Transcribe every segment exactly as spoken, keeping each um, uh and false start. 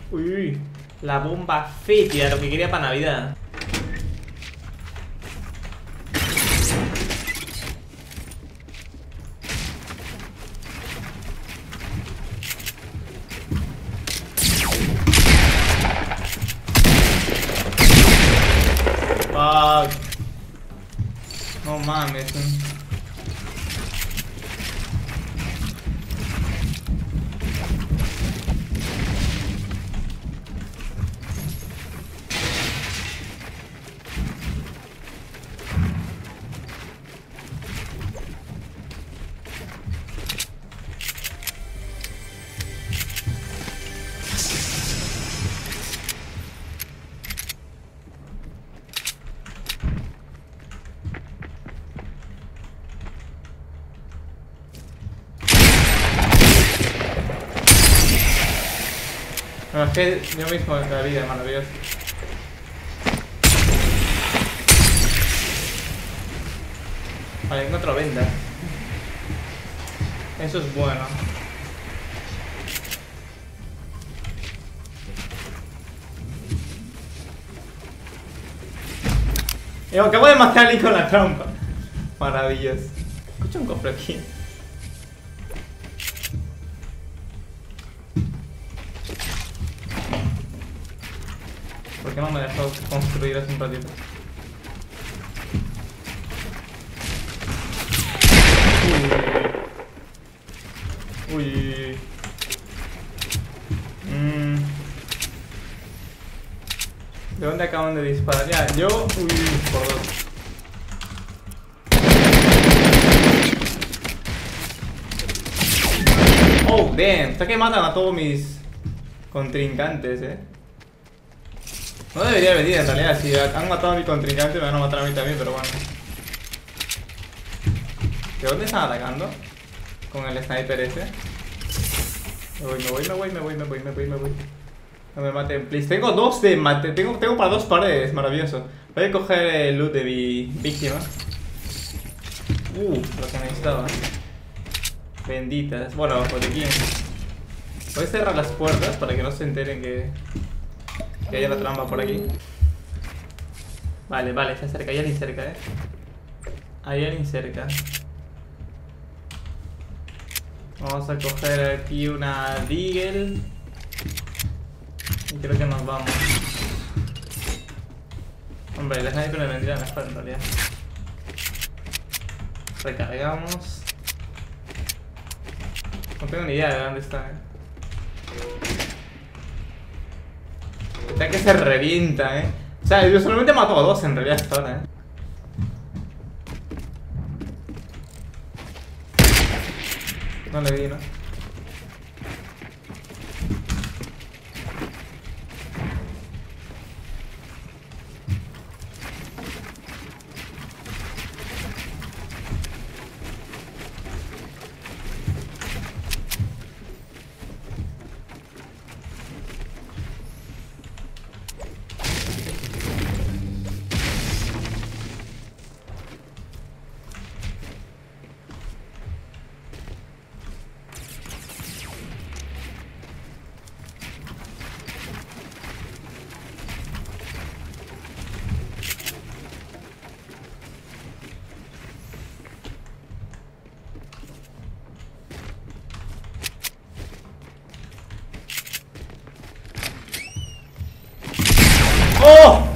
Uy, uy. La bomba fétida, lo que quería para Navidad. Fuck. No mames. No, es que yo mismo en la vida, maravilloso. Vale, encuentro venda. Eso es bueno. Yo acabo de matar a alguien con la trampa. Maravilloso. Escucha un cofre aquí. ¿Por qué no me dejó construir hace un ratito? Uy. Uy. Mm. ¿De dónde acaban de disparar? Ya, yo... Uy, por dos. Oh, damn. Está que matan a todos mis contrincantes, eh. No debería venir en realidad, si han matado a mi contrincante me van a matar a mí también, pero bueno. ¿De dónde están atacando? Con el sniper ese. Me voy, me voy, me voy, me voy, me voy, me voy, me voy. No me maten, please. Tengo dos de mate, tengo, tengo para dos paredes, maravilloso. Voy a coger el loot de mi víctima. Uh, lo que necesitaba. Benditas. Bueno, por aquí. Voy a cerrar las puertas para que no se enteren que... Que haya la trampa por aquí. Vale, vale, está cerca, hay alguien cerca, eh. Hay alguien cerca. Vamos a coger aquí una Deagle. Y creo que nos vamos. Hombre, el sniper me vendría mejor en realidad. Recargamos. No tengo ni idea de dónde está, eh. Está que se revienta, eh. O sea, yo solamente mato a dos en realidad hasta ahora, eh. No le vi, ¿no? ¡Oh!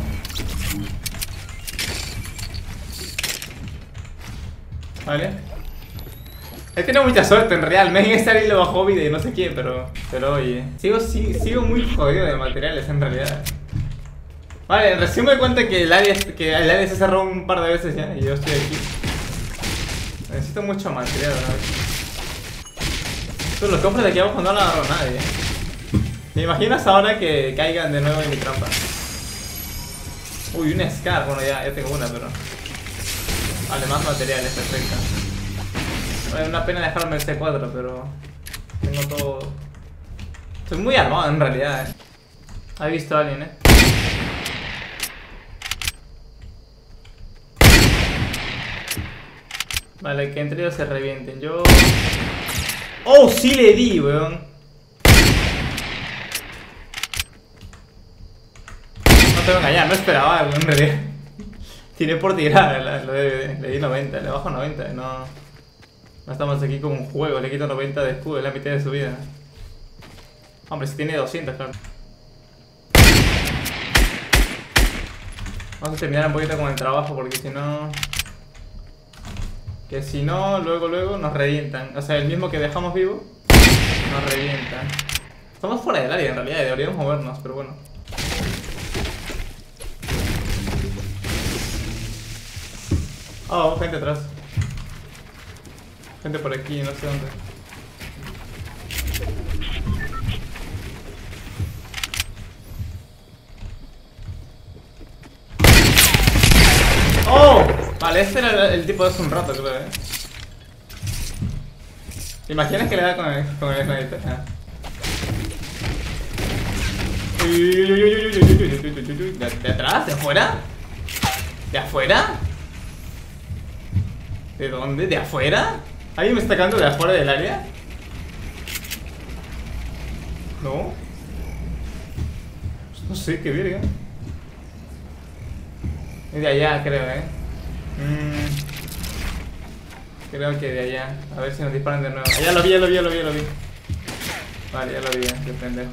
Vale. He tenido mucha suerte en real. Me en esta isla bajo vida y no sé quién, pero... Pero oye... Sigo, sigo, sigo muy jodido de materiales en realidad. Vale, recién me doy cuenta que el área, que el área se cerró un par de veces ya y yo estoy aquí. Necesito mucho material, ¿no? Pero los cofres de aquí abajo no lo agarró nadie. ¿Me imaginas ahora que caigan de nuevo en mi trampa? Uy, un Scar. Bueno, ya, ya tengo una, pero... Vale, más materiales, perfecto. Es una pena dejarme el C cuatro, pero... Tengo todo... Estoy muy armado en realidad, eh. ¿Ha visto a alguien, eh? Vale, que entre ellos se revienten. Yo... ¡Oh, sí le di, weón! te voy a engañar, no esperaba algo en realidad. Tiré por tirar, la- lo de- le di noventa, le bajo noventa, no... No estamos aquí como un juego, le quito noventa de escudo, es la mitad de su vida. Hombre, si tiene doscientos, claro. Vamos a terminar un poquito con el trabajo porque si no... Que si no, luego, luego nos revientan. O sea, el mismo que dejamos vivo, nos revientan. Estamos fuera del área en realidad y deberíamos movernos, pero bueno. Oh, gente atrás. Gente por aquí, no sé dónde. ¡Oh! Vale, este era el, el tipo de hace un rato, creo, eh. ¿Te imaginas que le da con el, con el sniper? Ah. ¿De, ¿De atrás? ¿De afuera? ¿De afuera? ¿De dónde? ¿De afuera? ¿Alguien me está cagando de afuera del área? No. No sé, qué verga. Es de allá, creo, eh. Mm. Creo que de allá. A ver si nos disparan de nuevo. Ya lo vi, ya lo vi, ya lo vi, ya lo vi. Vale, ya lo vi, qué pendejo.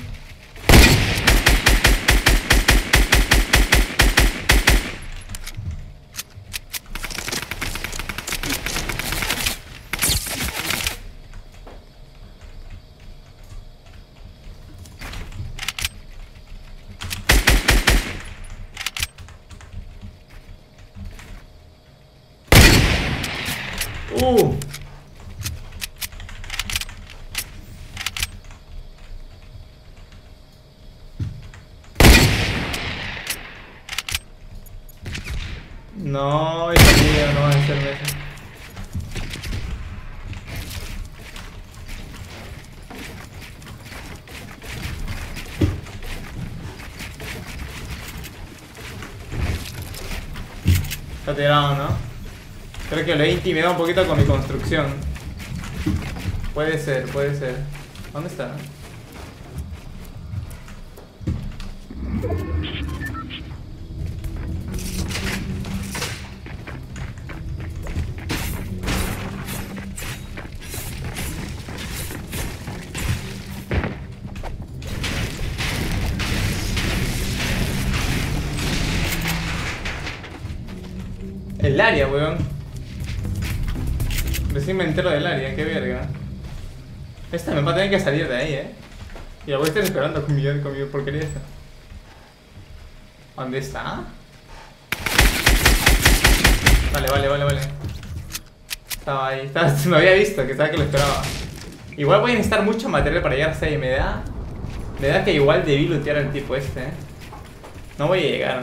Uh. No, hijo mío, no vas a hacerme eso. Está tirado, ¿no? Creo que lo he intimidado un poquito con mi construcción. Puede ser, puede ser. ¿Dónde está? El área, weón. Recién me entero del área, qué verga. Esta me va a tener que salir de ahí, eh. Y la voy a estar esperando con mi, con mi porquería esta. ¿Dónde está? Vale, vale, vale, vale. Estaba ahí, estaba, me había visto, que estaba que lo esperaba. Igual voy a necesitar mucho material para llegar hasta ahí. Me da... Me da que igual debí lootear al tipo este, eh. No voy a llegar.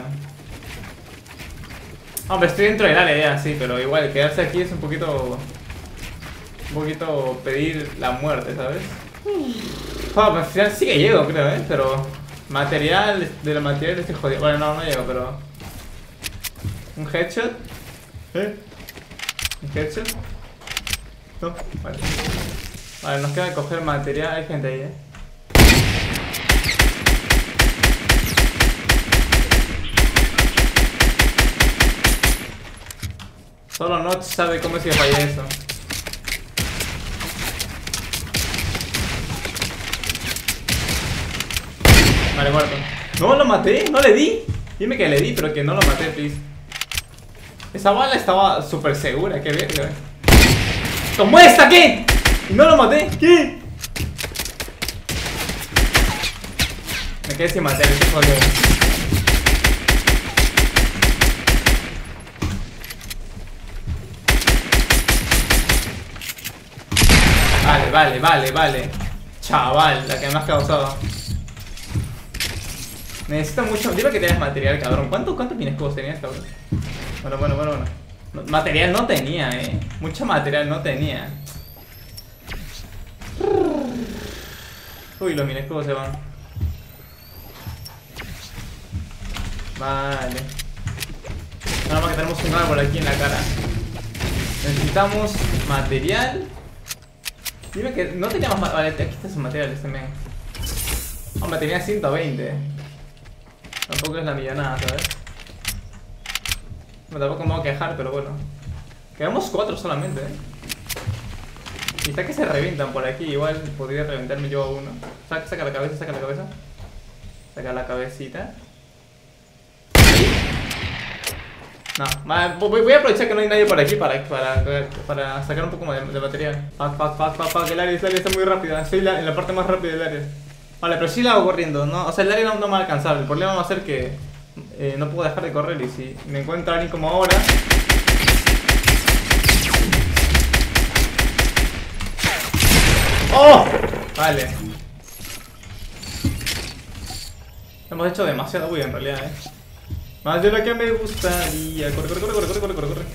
Hombre, estoy dentro del área ya, sí, pero igual quedarse aquí es un poquito... Un poquito pedir la muerte, ¿sabes? Oh, al final sí que llego, creo, ¿eh? Pero... Material, de los materiales estoy jodido. Bueno, no, no llego, pero... ¿Un headshot? ¿Eh? ¿Un headshot? No, vale. Vale, nos queda coger material. Hay gente ahí, ¿eh? Solo Notch sabe cómo se falla eso. Vale, muerto. No, lo maté, no le di. Dime que le di, pero que no lo maté, please. Esa bala estaba súper segura, qué verga, eh. ¡Tomó esta, qué! Y no lo maté, ¿qué? Me quedé sin matar, estoy jodido. Vale, vale, vale, vale. Chaval, la que me has causado. Necesito mucho. Dime que tienes material, cabrón. ¿Cuánto, ¿Cuántos minescubos tenías, cabrón? Bueno, bueno, bueno, bueno. No, material no tenía, eh. Mucho material no tenía. Uy, los minescubos se van. Vale. Nada más que tenemos un árbol aquí en la cara. Necesitamos material. Dime que no teníamos más. Vale, aquí está su material, este men. Hombre, tenía ciento veinte. Tampoco es la millonada, ¿sabes? No, tampoco me voy a quejar, pero bueno. Quedamos cuatro solamente, ¿eh? Y está que se revientan por aquí. Igual podría reventarme yo a uno. Saca, saca la cabeza, saca la cabeza. Saca la cabecita. No, voy, voy a aprovechar que no hay nadie por aquí para, para, para sacar un poco de, de material. Fuck, fuck, fuck, fuck, fuck. El área, el área está muy rápida. Estoy la, en la parte más rápida del área. Vale, pero sí la hago corriendo, ¿no? O sea, el área no, no me va a alcanzar. El problema va a ser que eh, no puedo dejar de correr. Y si me encuentro a alguien como ahora... ¡Oh! Vale. Hemos hecho demasiado bulla en realidad, eh. Más de lo que me gustaría. Corre, corre, corre, corre, corre, corre, corre, corre.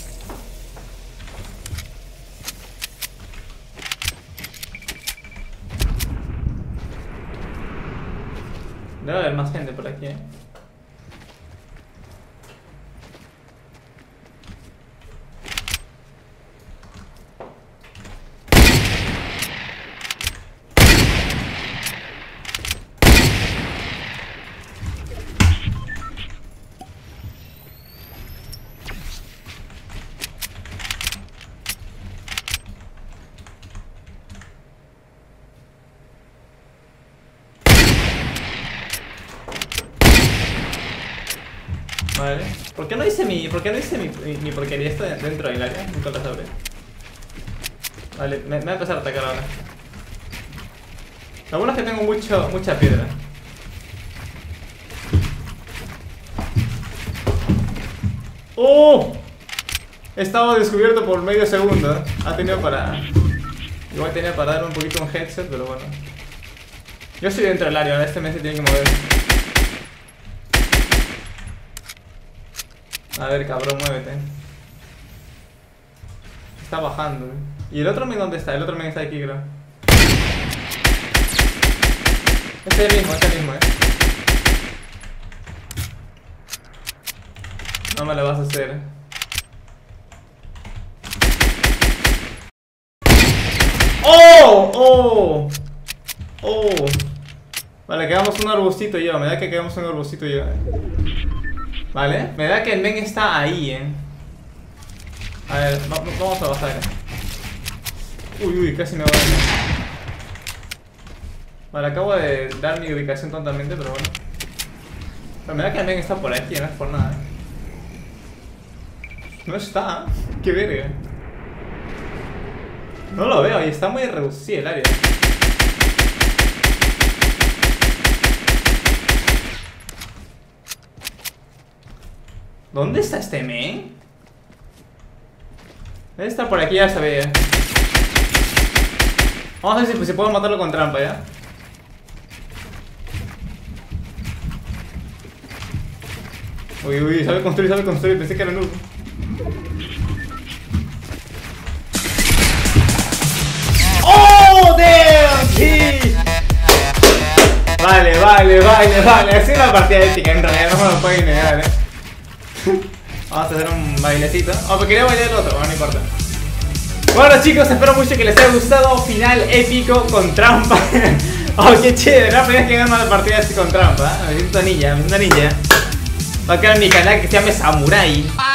Debe haber más gente por aquí, eh. Vale. ¿Por qué no hice mi, por qué no hice mi, mi, mi porquería esta dentro del área? Nunca lo sabré. Vale, me, me voy a empezar a atacar ahora. Lo bueno es que tengo mucho, mucha piedra. ¡Oh! He estado descubierto por medio segundo. Ha tenido para... Igual tenía para dar un poquito un headset, pero bueno. Yo estoy dentro del área, ahora este mes se tiene que mover. A ver, cabrón, muévete. Está bajando, ¿eh? ¿Y el otro men dónde está? El otro men está aquí, creo. Este es el mismo, este es el mismo, eh. No me lo vas a hacer. ¡Oh! ¡Oh! ¡Oh! Vale, quedamos un arbustito yo. Me da que quedamos un arbustito yo, eh. Vale, me da que el men está ahí, eh. A ver, va, vamos a bajar. Uy, uy, casi me voy a... Vale, acabo de dar mi ubicación tontamente, pero bueno. Pero me da que el men está por aquí, no es por nada. No está, qué verga. No lo veo y está muy reducido el área. ¿Dónde está este men? Debe estar por aquí, ya se ve. Vamos a ver si, si puedo matarlo con trampa, ¿ya? Uy, uy, sabe construir, sabe construir, pensé que era noob. ¡Oh, damn! Sí. Vale, vale, vale, vale. Así es la partida épica, en realidad no me lo pueden negar, eh. Vamos a hacer un bailecito. Oh, pero quería bailar el otro, bueno, no importa. Bueno chicos, espero mucho que les haya gustado. Final épico con trampa. Oh, qué chévere, la primera vez que gano una partida así con trampa, ¿eh? Me siento ninja, me siento ninja. Va a quedar en mi canal que se llame Samurai.